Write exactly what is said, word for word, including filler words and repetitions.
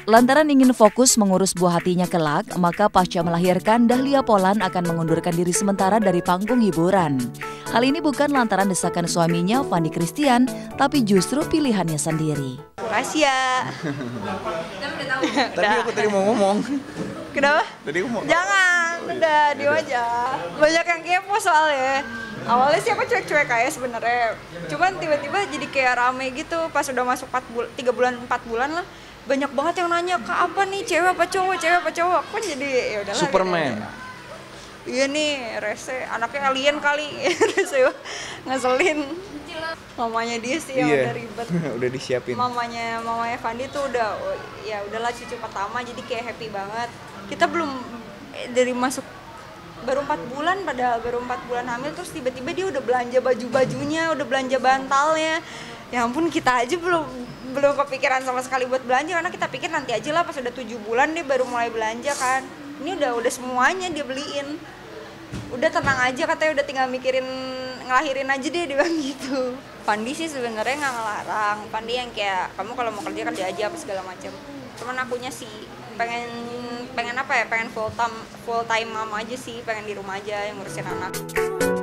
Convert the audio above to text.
Lantaran ingin fokus mengurus buah hatinya kelak, maka pasca melahirkan, Dahlia Polan akan mengundurkan diri sementara dari panggung hiburan. Hal ini bukan lantaran desakan suaminya, Fandi Christian, tapi justru pilihannya sendiri. Makasih ya. Tadi aku tadi mau ngomong. Kenapa? Tadi aku mau. Jangan, udah diem aja. Banyak yang kepo soalnya. Awalnya sih aku cuek-cuek aja sebenarnya. Cuman tiba-tiba jadi kayak rame gitu pas udah masuk empat bulan, tiga bulan, empat bulan lah. Banyak banget yang nanya, "Kak, apa nih? Cewek apa cowok? Cewek apa cowok?" Aku kan jadi ya udahlah. Superman. Gitu. Iya nih, Rese, anaknya alien kali. Rese ngeselin. Mamanya dia sih yang Iya. udah ribet. Udah disiapin. Mamanya mamanya Fandi tuh udah oh, ya udahlah cucu pertama jadi kayak happy banget. Kita belum eh, dari masuk baru empat bulan, padahal baru empat bulan hamil, terus tiba-tiba dia udah belanja baju-bajunya, udah belanja bantalnya. Ya ampun, kita aja belum belum kepikiran sama sekali buat belanja karena kita pikir nanti aja lah pas udah tujuh bulan dia baru mulai belanja kan. Ini udah udah semuanya dia beliin. Udah tenang aja katanya, udah tinggal mikirin ngelahirin aja deh, dia bilang gitu. Fandi sih sebenarnya nggak ngelarang. Fandi yang kayak kamu kalau mau kerja kerja aja apa segala macam. Cuman akunya sih pengen pengen apa ya? Pengen full time full time mama aja sih, pengen di rumah aja yang ngurusin anak.